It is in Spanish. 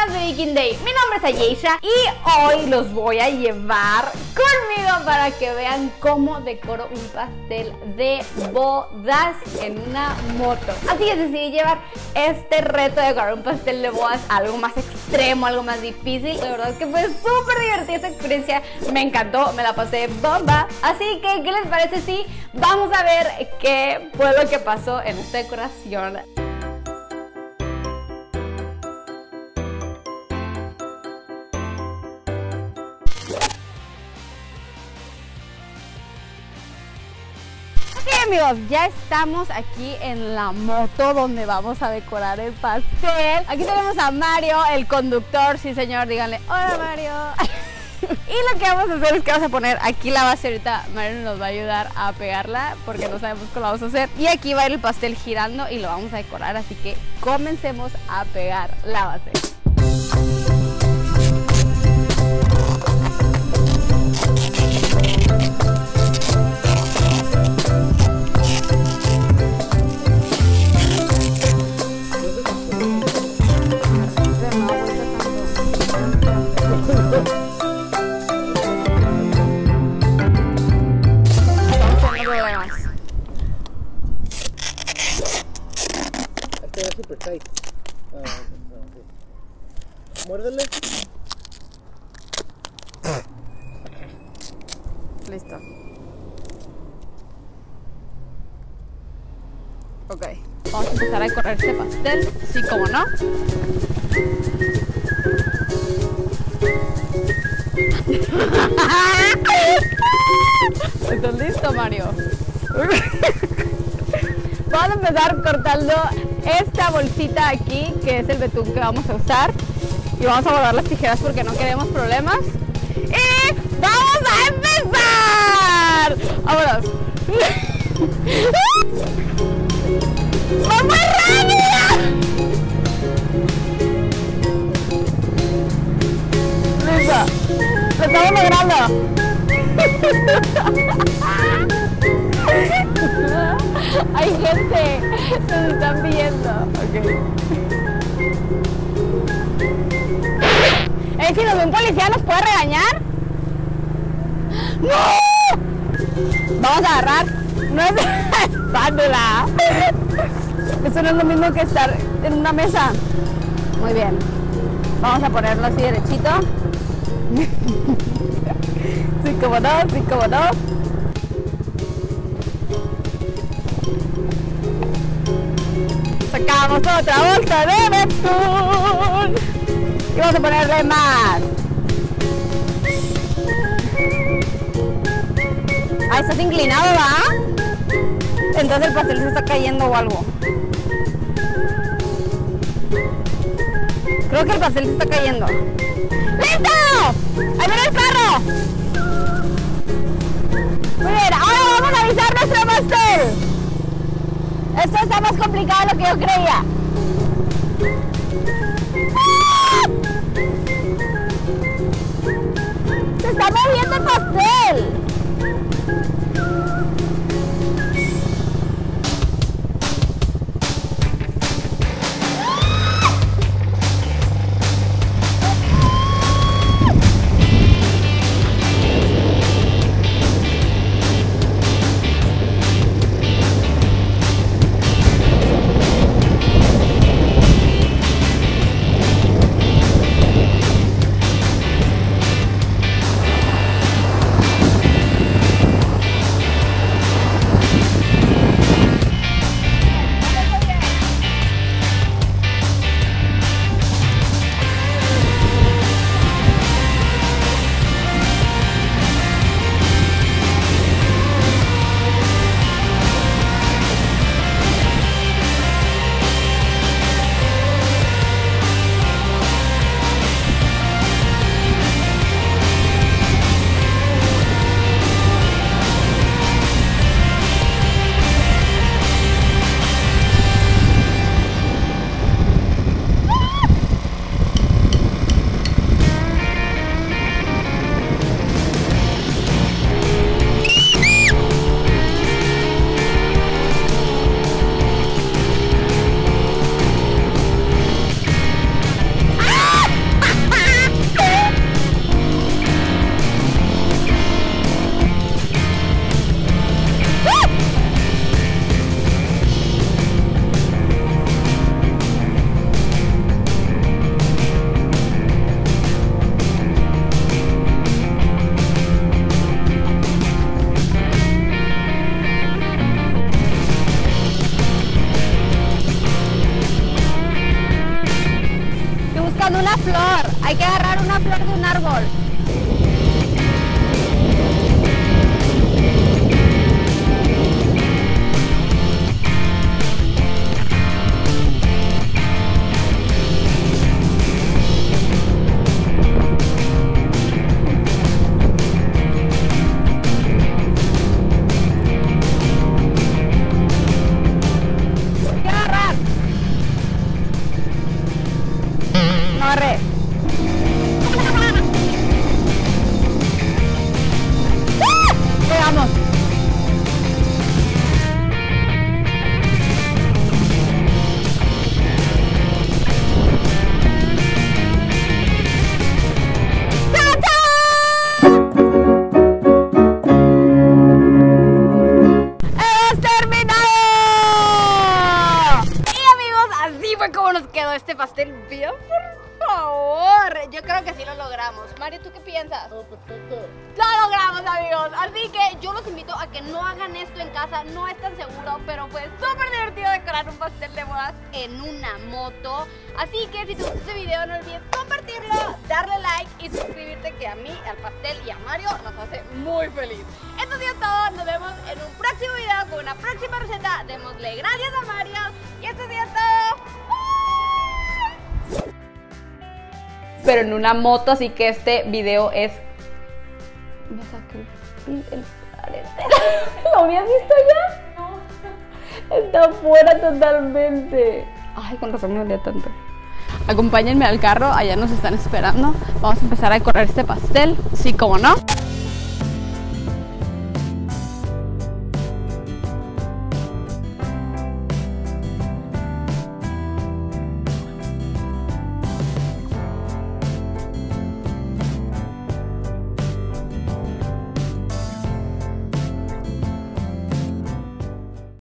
más Baking Day. Mi nombre es Ayesha y hoy los voy a llevar conmigo para que vean cómo decoro un pastel de bodas en una moto. Así que decidí llevar este reto de decorar un pastel de bodas a algo más extremo, algo más difícil. La verdad es que fue súper divertida esa experiencia, me encantó, me la pasé bomba. Así que, ¿qué les parece si vamos a ver qué fue lo que pasó en esta decoración? Amigos, ya estamos aquí en la moto donde vamos a decorar el pastel. Aquí tenemos a Mario, el conductor. Sí, señor, díganle hola, Mario. Y lo que vamos a hacer es que vamos a poner aquí la base. Ahorita Mario nos va a ayudar a pegarla porque no sabemos cómo la vamos a hacer. Y aquí va a ir el pastel girando y lo vamos a decorar, así que comencemos a pegar la base. Super tight. Muérdele. Listo. Ok. Vamos a empezar a decorar este pastel. Sí, como no. ¿Estás listo, Mario? Vamos a empezar cortando esta bolsita aquí, que es el betún que vamos a usar. Y vamos a guardar las tijeras porque no queremos problemas. ¡Y vamos a empezar! ¡Vámonos! ¡Va muy rápido! ¡Listo! ¡Lo estamos logrando! Hay gente, nos están viendo. Okay. Si nos ve un policía, ¿nos puede regañar? ¡No! Vamos a agarrar nuestra espátula. Esto no es lo mismo que estar en una mesa. Muy bien. Vamos a ponerlo así derechito. Sí, como no, sí, como no. Sacamos otra bolsa de betún y vamos a ponerle más. Ah, estás inclinado, ¿va? Entonces el pastel se está cayendo o algo. Creo que el pastel se está cayendo. ¡Listo! ¡Ahí viene el carro! Muy bien, ahora vamos a avisar nuestro pastel. Esto está más complicado de lo que yo creía. ¡Ah! ¡Se está moviendo el pastel! flor. Hay que agarrar una flor de un árbol. Corre. Llegamos. ¡Hemos terminado! Y amigos, así fue como nos quedó este pastel. Bien, por favor, yo creo que sí lo logramos. Mario, ¿tú qué piensas? Todo perfecto. Lo logramos, amigos. Así que yo los invito a que no hagan esto en casa. No es tan seguro, pero pues súper divertido decorar un pastel de bodas en una moto. Así que si te gustó este video, no olvides compartirlo, darle like y suscribirte, que a mí, al pastel y a Mario nos hace muy feliz. Esto ha sido todo. Nos vemos en un próximo video con una próxima receta. Démosle gracias a Mario. Y esto ha sido todo. Pero en una moto, así que este video es... Me saqué el arete. ¿Lo habías visto ya? No. Está fuera totalmente. Ay, con razón me dolía tanto. Acompáñenme al carro, allá nos están esperando. Vamos a empezar a decorar este pastel. Sí, como no.